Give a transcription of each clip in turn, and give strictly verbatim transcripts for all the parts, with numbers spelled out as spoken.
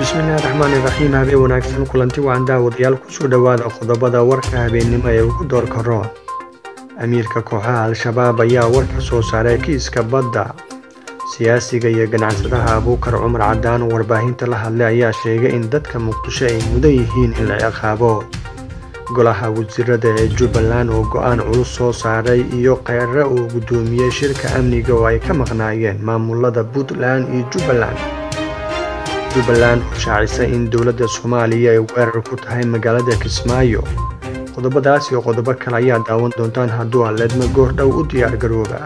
bismillahi raxmaani raxiim habeen wanaagsan kulanti waan daawadayaal kusoo dhawaada qodobada warka habeennimo ee ugu doorka roon amiirka kooxaha al-shabaab ayaa war ka soo saaray kiiska badda siyaasiga iyo ganacsadaha abuukar cumar cadaan oo warbaahinta la hadlay ayaa sheegay in dadka muqdisho ay mudan yihiin in la ciqaabo golaha wasiirada ee jubbaland oo go-aan culus soo saaray iyo qeyre uu guddoomiyey shirka amniga oo ay ka maqnaayeen maamulada puntland iyo jubbaland jubbaland oo shaacisay in dowladda soomaaliya ay weerar ku tahay magaalada kismaayo qodobadaas iyo qodobo kale ayaa daawan doontaan hadduu aan leedma goor dhow u diyaar garooba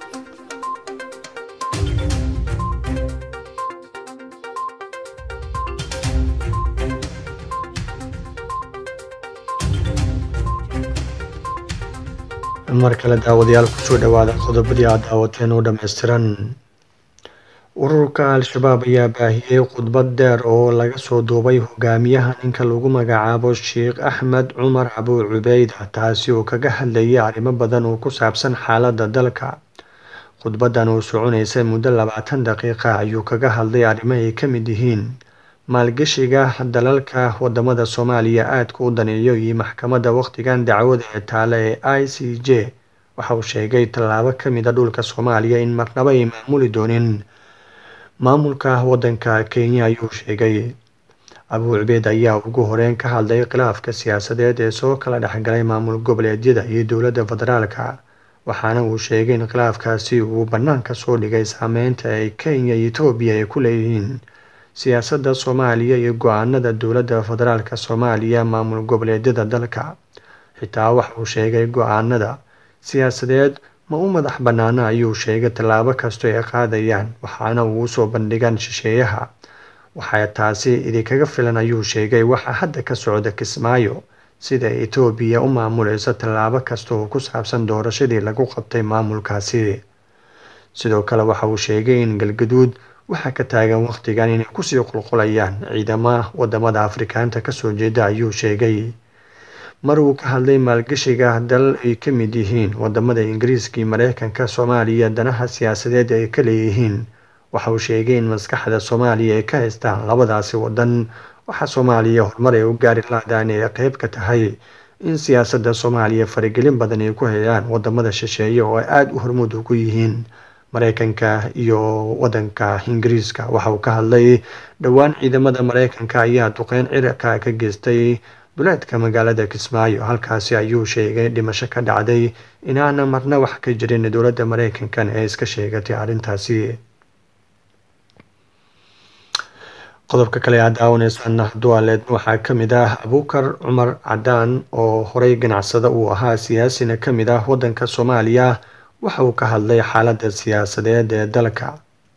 mar kale daawadayaal kusoo dhawaada qodobadii aad daawateen oo dhammaystiran ururka al-shabaab ayaa baahiyey khudbad dheer oo laga soo duubay hogaamiyaha ninka lagu magacaabo sheekh axmed cumar abu cubeyda taasi oo kaga hadlayay arrimo badan oo ku saabsan xaaladda dalka khudbadan oo soconaysay muddo labaatan daqiiqa ayuu kaga hadlay arrimo ay ka mid yihiin maalgashiga dalalka wadamada soomaaliya aadka u daneeyo iyo maxkamadda waqtigan dacwada ee taale ee i c j waxa uu sheegay tallaabo ka mid a dhulka soomaaliya in marnaba ay maamuli doonin maamulka wadanka kenya ayuu sheegay abu cubeyd ayaa ugu horeyn ka hadlay khilaafka siyaasadeed ee soo kala dhexgalay maamul goboleedyada iyo dowladda federaalka waxaana uu sheegay in khilaafkaasi uu bannaanka soo dhigay saameynta ay kenya iyo etoobiya ay ku leeyihiin siyaasadda soomaaliya iyo go-aanada dowladda federaalka soomaaliya maamul goboleedyada dalka xitaa waxa uu sheegay go-aanada siyaasadeed ma u madax bannaana ayuu sheegay tallaabo kastoo ay qaadayaan waxaana uu usoo bandhigan shisheeyaha waxaa taasi idinkaga filan ayuu sheegay waxa hadda ka socda kismaayo sida etoobiya u maamuleyso tallaabo kasta oo ku saabsan doorashadii lagu qabtay maamulkaasi sidoo kale waxa uu sheegay in galgaduud waxaa ka taagan waqtigan inay kusii qulqulayaan ciidamada wadamada afrikaanta kasoo jeeda ayuu sheegay mar uu ka hadlay maalgashiga dal ay ka mid yihiin wadamada ingiriiska iyo mareykanka soomaaliya danaha siyaasadeed ay ka leeyihiin waxa uu sheegay in maskaxda soomaaliya ay ka haystaan labadaasi wadan waxaa soomaaliya horumar ay u gaari laadaan ay qeyb ka tahay in siyaasadda soomaaliya faragelin badan ay ku hayaan wadamada shisheeye oo ay aada u hormuud ugu yihiin mareykanka iyo wadanka ingiriiska waxa uu ka hadlay dhowaan ciidamada mareykanka ayaa duqeyn cirka ka geystay duleedka magaalada kismaayo halkaasi ayuu sheegay dhimasho ka dhacday inaana marna wax ka jirin dowladda mareykankan ee iska sheegatay arrintaasi qodobka kale aad daawaneysaan hadduu aleedma waxaa ka mid ah abuukar cumar cadaan oo horey ganacsada uu ahaa siyaasina ka mid ah wadanka soomaaliya waxa uu ka hadlay xaaladda siyaasadeed ee dalka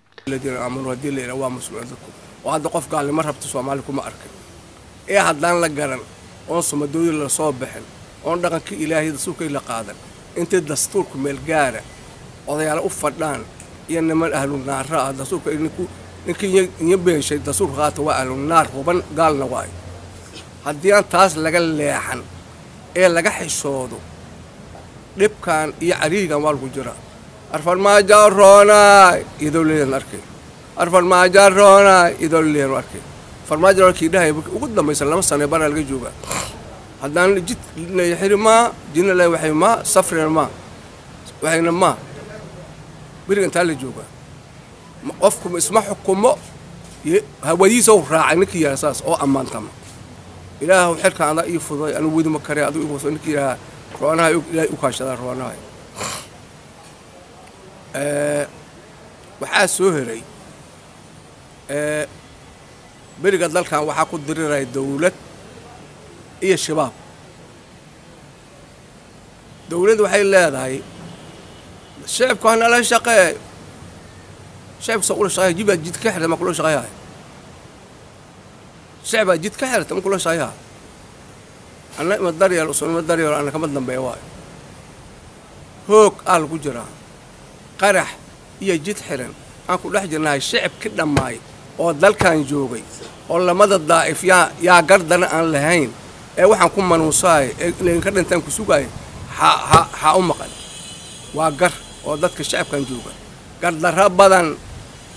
oo hadda qof gaalnimo rabta soomaali kuma arkin ee haddaan la garan oon somadooyin la soo bixin oon dhaqanka ilaahay dastuurkay la qaadan intay dastuurku meel gaara odayaal u fadhaan iyo niman ahlu naara ah dastuurka ninkii iyo beeshay dastuurka qaata waa ahlu naar huban gaalna waayo haddii aan taas laga leexan ee laga xishoodo dhibkan iyo cariigan waa lagu jira arfarmaajo roonaay idoo leeyan arkay arfarmaajo roonaay idoo leeyan arkay farmaajo markii dhahay ugu dambaysan lama sano bana laga jooga haddaan jid leeyahay ma jinna la waxay ma safrina ma waxayna ma biriga inta la jooga qofku isma xukumo hawadiisa uu raacay ninkii asaas oo amaantama ilaahu xilka aan ii fuday anu wadi ma kare adu igu soo ninkii ilaaha roonaha ilaahay u kaashada roonaha ee waxa soo heray ee beriga dalkan waxaa ku diriray dawlad iyo shabaab dawladdu waxay leedahay shacabku hana la shaqeeyo shacabku soo ula shaqeeyo jiba jid ka xirma kula shaqeeyo shacabka jid ka xirta ma kula shaqeeyo ana ma daryeel usoo ma daryeel ana kama dambeeyo waay hoog al ku jira qarax iyo jid xiran aan ku dhex jirnaa shacab ka dhamaay oo dalkan joogay oo lamada daa'if yaa yaa gardana aan lahayn ee waxaan ku manuusaay ee inay ka dhintaan ku sugaay ha ha ha u maqan waa gar oo dadka shacabkan jooga gar darra badan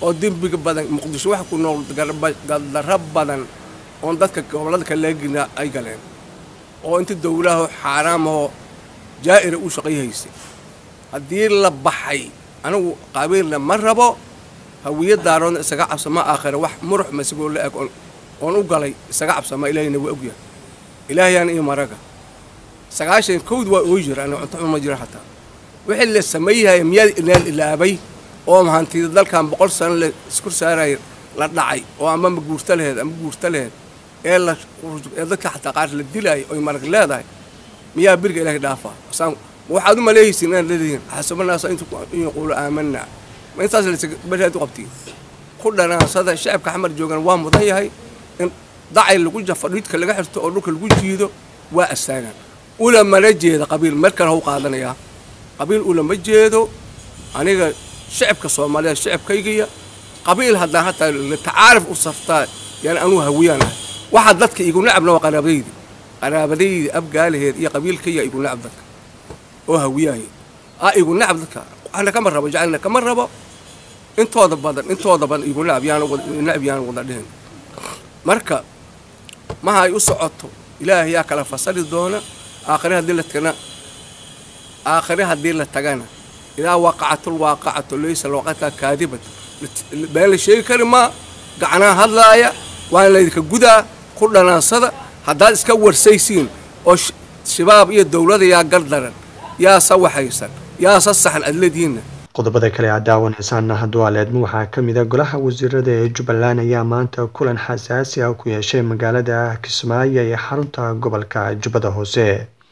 oo dembiga badan muqdisho wax ku nool gardarro badan oon dadka gobolada kale leegina ay galeen oo inta dowlaha xaraam oo jaa'ir u shaqeeyaysay haddii la baxay anigu qabiilna ma rabo hawiyad daaroon isaga cabsama aakhira wax murux masagoo la eg oon u galay isaga cabsama ilaahayna waa ogyahay ilaahayaan iyo maraga sagaashan kowd waa oo jira ana cunto ma jira hataa wixii la sameeyay miyaad ilaal ilaabay oo mahantida dalkan boqol sano la isku saaray la dhacay oo ama ma guurta laheed ama guurta laheed ee la dadka xataa qaar la dilay oo marag leedahay miyaa birga ilaahay dhaafa asaan waxaad u maleeysiin in leediin xasabnaas intu in qolo aamanna ma intaas la baraad u qabtiin ku dhanaasada shacabka xamar joogan waa mudan yahay in dacay lagu jafadhidka laga xirto oo dhulka lagu jiido waa astaagan ula mala jeeda qabiil markan uu qaadanaya qabiil ula ma jeedo aniga shacabka Soomaaliya shacabkayga qabiil haddaan hataa la tacaaruf u saftaa yani anu hawiyana waxa dadka igu nacabna qaraabadaydi qaraabadaydi abgaalaheed iyo qabiilkayga igu nacab dadka oo hawiyahay aa igu nacab dadka ana kama rabo jacalna kama rabo intooda badan intooda badan igu nacab yaan nacab yaan wada dheen marka ma hay u socoto ilaahay yaa kala fasali doona aakhiraha hadii la tagana aakhiraha hadii la tagana إذا وقعت الواقعة ليس الوقت كاذبة بين الشيء كريم قعنا هذا وأنا لذيك جدا كلنا صدق هذا إسكور سيسين أو شباب إيه الدولة يا قدرا يا سوى حيسا يا صصح الذين qodobada kale ee daawanaysaana haduu aleedmo waxaa kamida golaha wasiirada ee Jubbaland ayaa maanta kulan xasaasi ah ku yeeshay magaalada Kismaayo ee xarunta gobolka Jubbada Hoose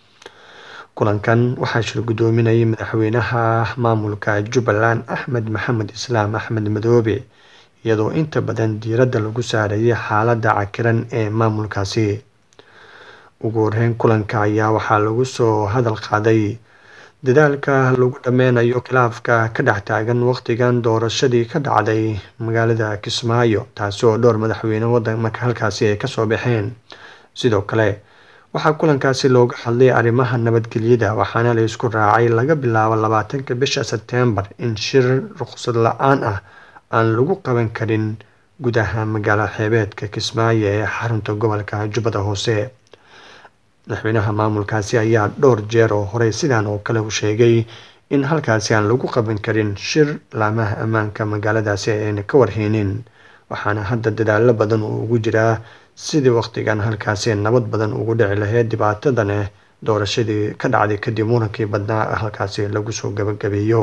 kulankan waxaa shir gudoominayay madaxweynaha maamulka Jubbaland Axmed Maxamed Islaam Axmed Madoobe iyadoo inta badan diiradda lagu saarayay xaaladda cakiran ee maamulkaasi ugu horeyn kulanka ayaa waxaa lagu soo hadal qaaday dadaalka lagu dhameynayo khilaafka ka dhex taagan waqtigan doorashadii ka dhacday magaalada Kismaayo taasoo dhowr madaxweyne waddanka halkaasi ay ka soo baxeen sidoo kale waxaa kulankaasi looga hadlay arrimaha nabadgelyada waxaana la isku raacay laga bilaabo labaatanka bisha September in shir ruqsad la'aan ah aan lagu qaban karin gudaha magaalada xeebeedka Kismaayo ee xarunta gobolka Jubbada Hoose madaxweynaha maamulkaasi ayaa dhowr jeer oo hore sidaan oo kale u sheegay in halkaasi aan lagu qaban karin shir laamaha ammaanka magaaladaasi ayna ka warheynin waxaana hadda dadaalo badan oo ugu jira sidii waqtigan halkaasi nabad badan ugu dhici lahayd dhibaatadan ee doorashadii ka dhacday kadib murankii badnaa halkaasi lagu soo gabagabeeyo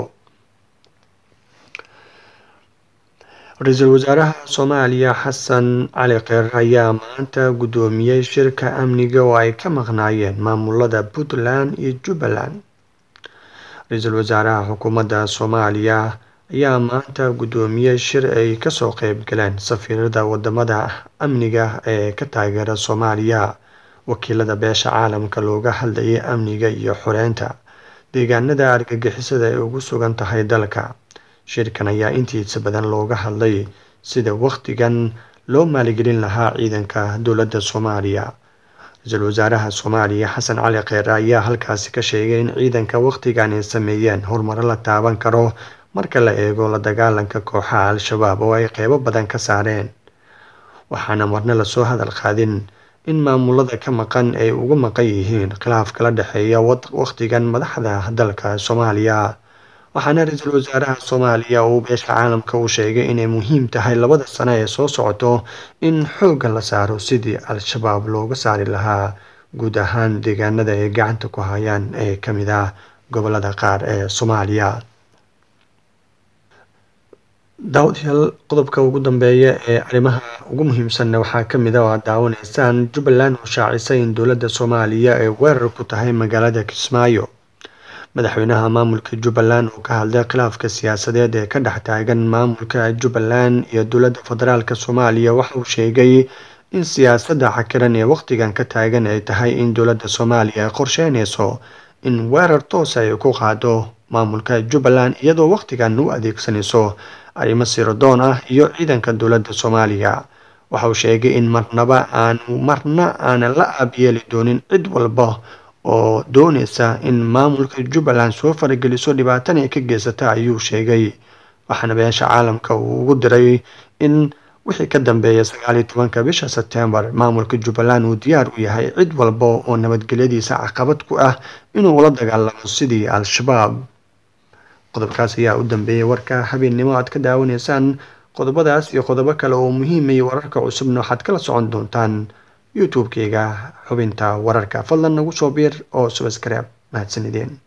Ra'iisul Wasaaraha Soomaaliya Xasan Cali Kheyr ayaa maanta gudoomiyay shirka amniga oo ay ka maqnaayeen maamulada Puntland iyo Jubbaland Ra'iisul Wasaaraha xukuumadda Soomaaliya ayaa maanta gudoomiyay shir ay ka soo qayb galeen safiirada wadamada amniga ee ka taageera Soomaaliya wakiilada beesha caalamka looga hadlayay amniga iyo xoreynta deegaanada argagixisada ay ugu sugan tahay dalka shirkan ayaa intiisa badan looga hadlay sida waqtigan loo maalgelin lahaa ciidanka dowladda Soomaaliya Ra'iisul Wasaaraha Soomaaliya Xasan Cali Kheyr ayaa halkaasi ka sheegay in ciidanka waqtigan ay sameeyeen horumar la taaban karo marka la eego la dagaalanka kooxaha al-shabaab oo ay qaybo badan ka saareen waxaana marna la soo hadal qaadin in maamulada ka maqan ay ugu maqan yihiin khilaaf kala dhaxeeya waqtigan madaxda dalka Soomaaliya waxaana Ra'iisul Wasaaraha Soomaaliya uu beesha caalamka u sheegay inay muhiim tahay labada sano ee soo socoto in xoog la saaro sidii al-shabaab looga saari lahaa guud ahaan deegaanada ay gacanta ku hayaan ee kamid ah gobolada qaar ee Soomaaliya daawadayaal qodobka ugu dambeeya ee arrimaha ugu muhiimsan waxaa kamid ah oo daawanaysaan Jubbaland oo shaacisay in dowladda Soomaaliya ay weerar ku tahay magaalada Kismaayo madaxweynaha maamulka Jubbaland oo ka hadlay khilaafka siyaasadeed ee ka dhex taagan maamulka Jubbaland iyo dowladda federaalka Soomaaliya waxa uu sheegay in siyaasadda cakiran ee waqtigan ka taagan ay tahay in dowladda Soomaaliya ay qorsheynayso in weerar toos ah ay ku qaado maamulka Jubbaland iyadoo waqtigan u adeegsanayso arrimo sirdoon ah iyo ciidanka dowladda Soomaaliya waxa uu sheegay in marnaba aan marna aan la aabyeeli doonin cid walba oo doonaysa in maamulka Jubbaland soo farageliso dhibaatana ay ka geysata ayuu sheegay waxaana beesha caalamka uu ugu diray in wixii ka dambeeya sagaal iyo tobanka bisha September maamulka Jubbaland uu diyaar u yahay cid walba oo nabadgelyadiisa caqabad ku ah inuu la dagaalamo sidii al-shabaab. qodobkaas ayaa u dambeeyay warka habeenimo aad ka daawanaysaan. qodobadaas iyo qodobo kale oo muhiim ah wararka cusubna waxaad kala socon doontaan youtube-kayga xubinta wararka. fadlan nagu soo biir oo subscribe mahadsanideen.